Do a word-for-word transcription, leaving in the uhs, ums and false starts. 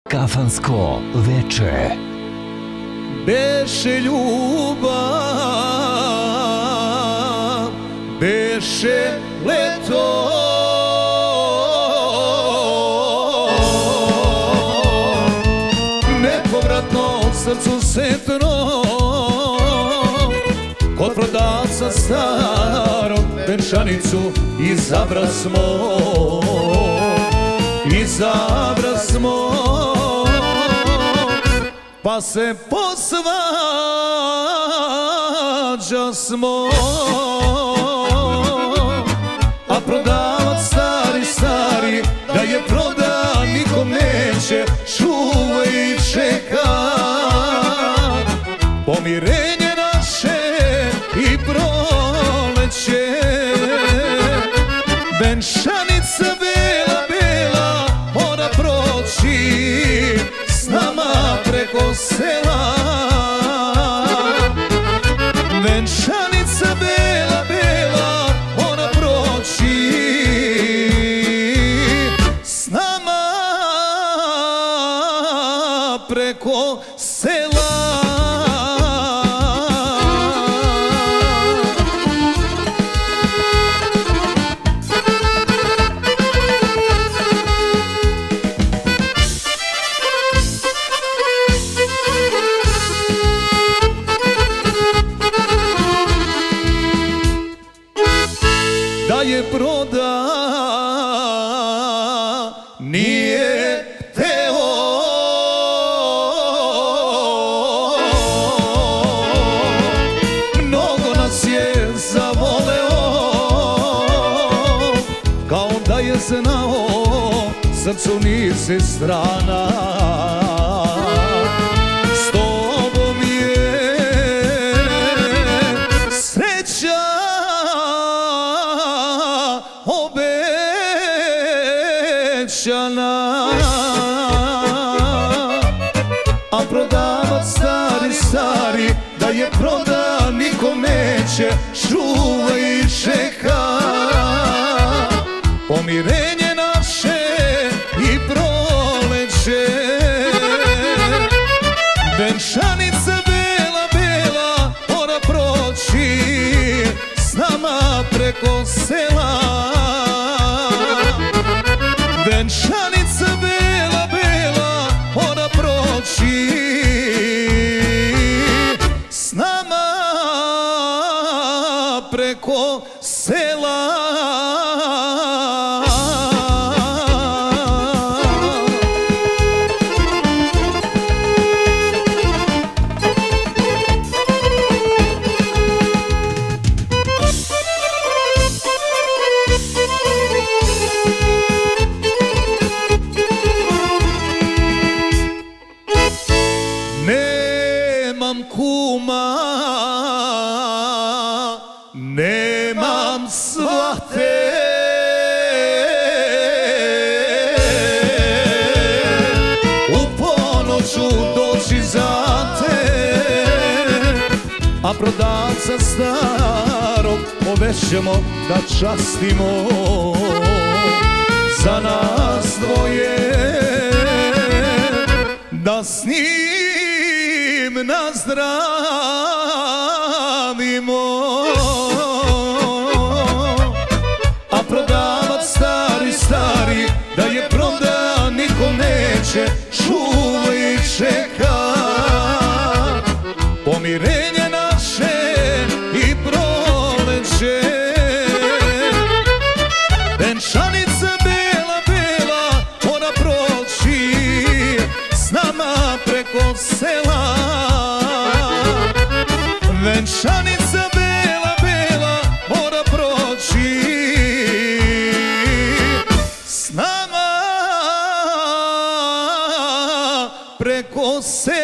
Kafansko veče. Beše ljubav, beše leto, nepovratno srcu setno, kod prodavca starog venčanicu izabra smo, izabra smo, pa se posvađa smo, a prodavac stari, stari, da je proda nikom neće, čuva i čeka pomirenje naše i proleće. Venčanica bela, bela, mora proći s nama preko sela. Venčanica bela, bela, mora proći s nama preko sela. Da je proda nije teo, mnogo nas je zavoleo, kao da je znao srcu nisi strana. S tobom je sreća obećana, a prodavac stari, stari, da je proda nikom neće, čuva i čeka pomirenje naše i proleće. Venčanica bela, bela, mora proći s nama preko sela. Venčanica bela, bela, mora proći s nama preko sela. Nemam kuma, nemam svate, u ponoću doći za te, a prodavca starog obećamo da častimo za nas dvoje, da s njim nazdravimo. A prodavac stari, stari, da je proda nikom neće, čuva i čeka pomirenje naše i proleće. Venčanica bela, bela, mora proći s nama preko sela. Venčanica bela, bela, mora proći s nama preko sela.